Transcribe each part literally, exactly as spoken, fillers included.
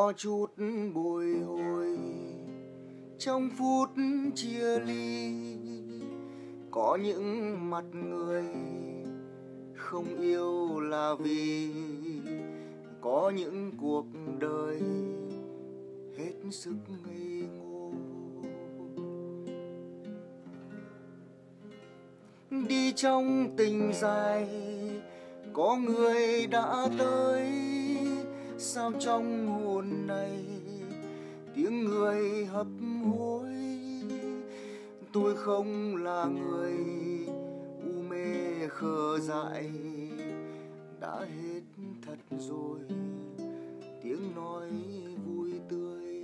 Có chút bồi hồi trong phút chia ly, có những mặt người không yêu là vì có những cuộc đời hết sức ngây ngô. Đi trong tình dài có người đã tới, sao trong hồn này tiếng người hấp hối. Tôi không là người u mê khờ dại, đã hết thật rồi tiếng nói vui tươi.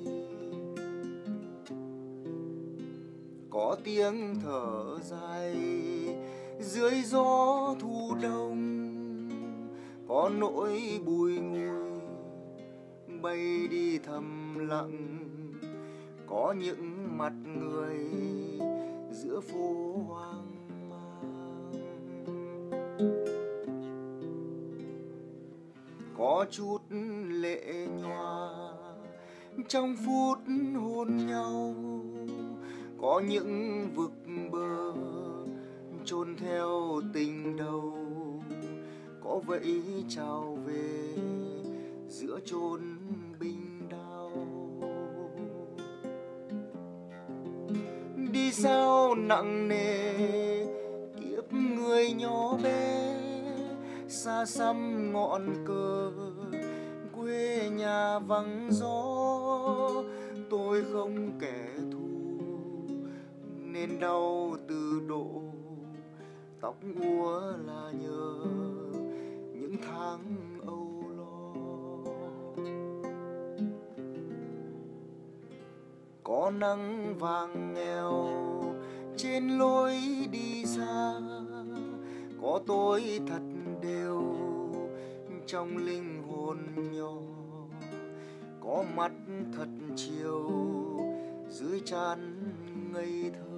Có tiếng thở dài dưới gió thu đông, có nỗi bùi ngùi bay đi thầm lặng, có những mặt người giữa phố hoang mang. Có chút lệ nhòa trong phút hôn nhau, có những vực bờ chôn theo tình đầu, có vậy trao về giữa chốn binh đao. Đi sao nặng nề kiếp người nhỏ bé, xa xăm ngọn cờ quê nhà vắng gió. Tôi không kẻ thù nên đau từ độ, tóc úa là nhờ những tháng âu lo. Có nắng vàng nghèo trên lối đi xa, có tôi thật đều trong linh hồn nhỏ, có mắt thật chiều dưới trán ngây thơ.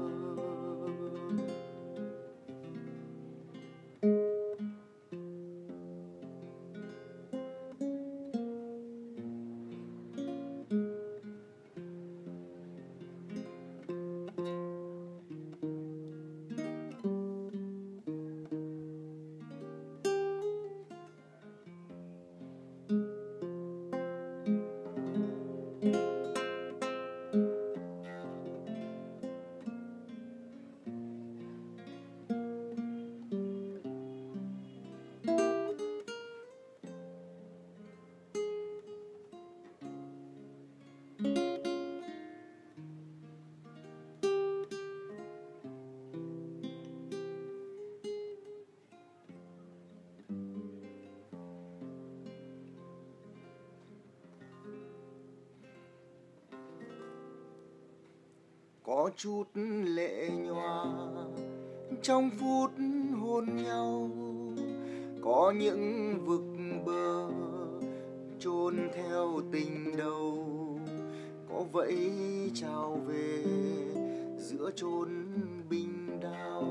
Có chút lệ nhòa trong phút hôn nhau, có những vực bờ chôn theo tình đầu, có vậy trao về giữa chốn binh đao.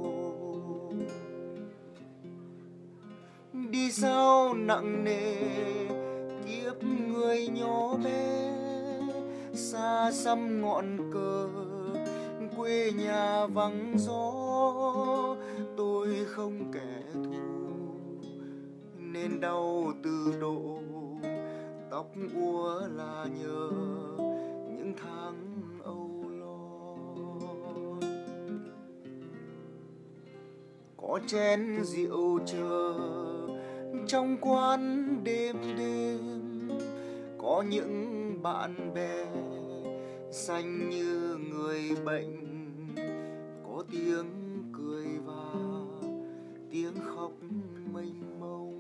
Đi sao nặng nề kiếp người nhỏ bé, xa xăm ngọn cờ quê nhà vắng gió. Tôi không kẻ thù nên đau từ độ, tóc úa là nhờ những tháng âu lo. Có chén rượu chờ trong quán đêm đêm, có những bạn bè xanh như người bệnh, có tiếng cười và tiếng khóc mênh mông.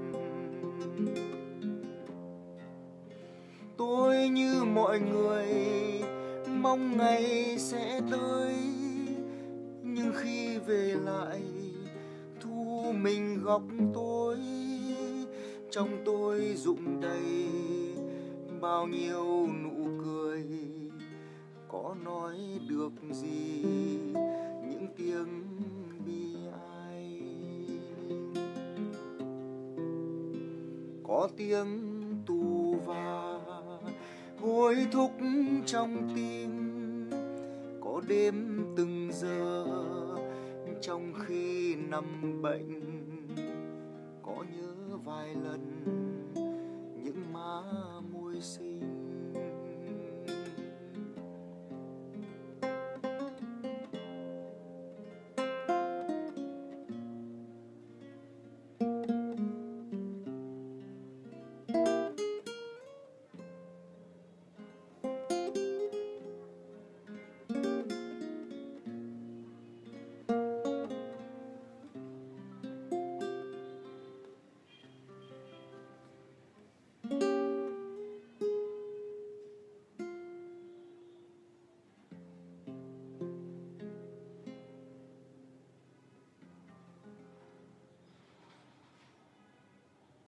Tôi như mọi người mong ngày sẽ tới, nhưng khi về lại thu mình góc tối, trong tôi rụng đầy bao nhiêu nụ cười, có nói được gì những tiếng bi ai. Có tiếng tù và hối thúc trong tim. Có đêm từng giờ trong khi nằm bệnh, có nhớ vài lần những má môi xinh.